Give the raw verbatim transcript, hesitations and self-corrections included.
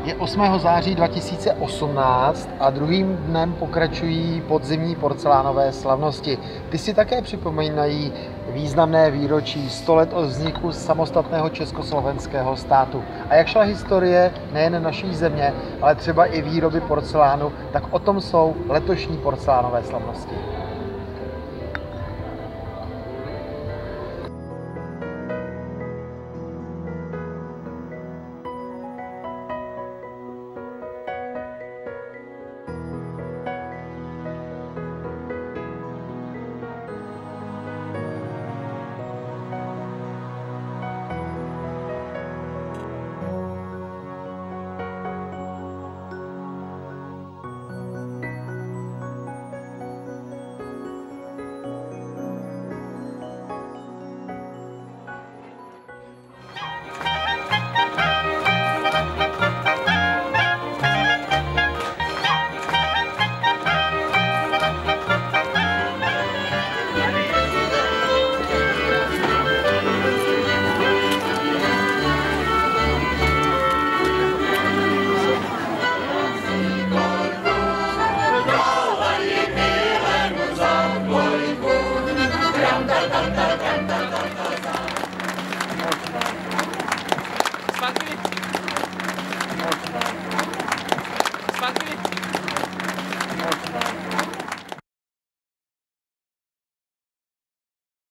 Je osmého září dva tisíce osmnáct a druhým dnem pokračují podzimní porcelánové slavnosti. Ty si také připomínají významné výročí sto let od vzniku samostatného československého státu. A jak šla historie nejen naší země, ale třeba i výroby porcelánu, tak o tom jsou letošní porcelánové slavnosti.